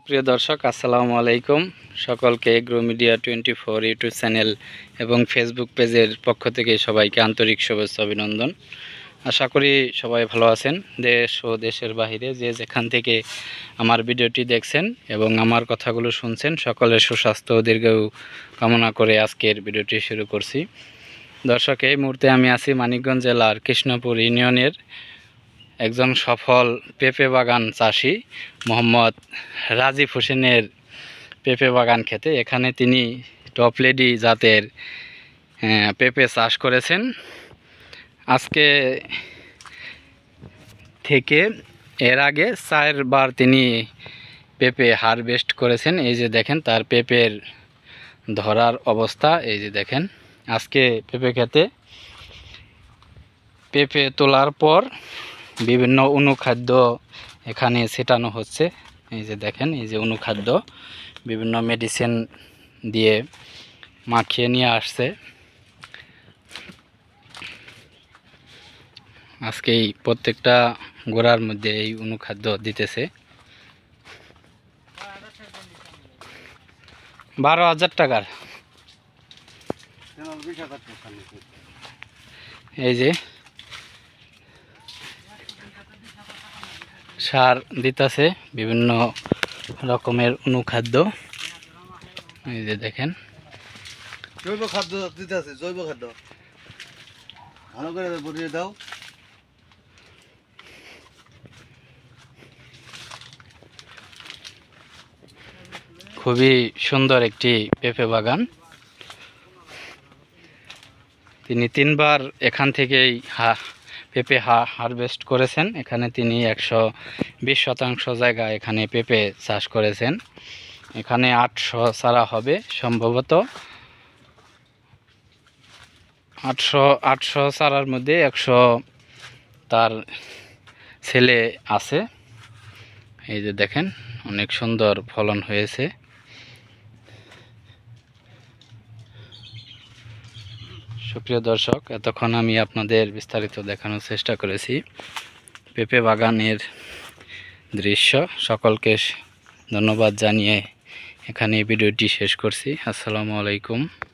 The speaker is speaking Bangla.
সুপ্রিয় দর্শক, আসসালামু আলাইকুম। সকলকে এগ্রো মিডিয়া 24 ইউটিউব চ্যানেল এবং ফেসবুক পেজের পক্ষ থেকে সবাইকে আন্তরিক শুভেচ্ছা অভিনন্দন। আশা করি সবাই ভালো আছেন। দেশ ও দেশের বাহিরে যে যেখান থেকে আমার ভিডিওটি দেখছেন এবং আমার কথাগুলো শুনছেন, সকলের সুস্বাস্থ্য ও দীর্ঘায়ু কামনা করে আজকের ভিডিওটি শুরু করছি। দর্শক, এই মুহূর্তে আমি আছি মানিকগঞ্জ জেলার কৃষ্ণপুর ইউনিয়নের একজন সফল পেঁপে বাগান চাষি মোহাম্মদ রাজীব হোসেনের পেঁপে বাগান খেতে। এখানে তিনি টপ লেডি জাতের পেঁপে চাষ করেছেন। আজকে থেকে এর আগে 4 বার তিনি পেঁপে হারভেস্ট করেছেন। এই যে দেখেন তার পেঁপের ধরার অবস্থা, এই যে দেখেন। আজকে পেঁপে খেতে পেঁপে তোলার পর বিভিন্ন অনুখাদ্য এখানে ছেটানো হচ্ছে। এই যে দেখেন, এই যে অনুখাদ্য বিভিন্ন মেডিসিন দিয়ে মাখিয়ে নিয়ে আসছে। আজকে এই প্রত্যেকটা গোড়ার মধ্যে এই অনুখাদ্য দিতেছে। 12,000 টাকার এই যে সার দিতেছে, বিভিন্ন রকমের অনুখাদ্য। এই যে দেখেন, জৈব খাদ্য দিতেছে, জৈব খাদ্য ভালো করে বলিয়ে দাও। খুবই সুন্দর একটি পেঁপে বাগান। তিনি 3 বার এখান থেকেই পেঁপে হারভেস্ট করেছেন। এখানে তিনি 120% জায়গা এখানে পেঁপে চাষ করেছেন। এখানে 800 চারা হবে সম্ভবত। 800 চারার মধ্যে 100 তার ছেলে আছে। এই যে দেখেন, অনেক সুন্দর ফলন হয়েছে। সুপ্রিয় দর্শক, এতক্ষণ আমি আপনাদের বিস্তারিত দেখানোর চেষ্টা করেছি পেঁপে বাগানের দৃশ্য। সকলকে ধন্যবাদ জানিয়ে এখানে ভিডিওটি শেষ করছি। আসসালামু আলাইকুম।